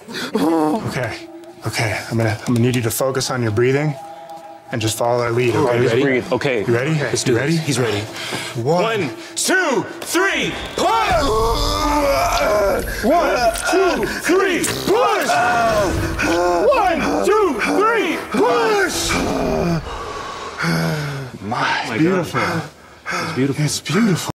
Okay. Okay. I'm gonna need you to focus on your breathing and just follow that lead. Okay. Ready? Breathe. Okay. You ready? Let's do You ready? this. He's ready. 1, 2, 3, push! 1, 2, 3, push! 1, 2, 3, push! My Beautiful. God. It's beautiful. It's beautiful.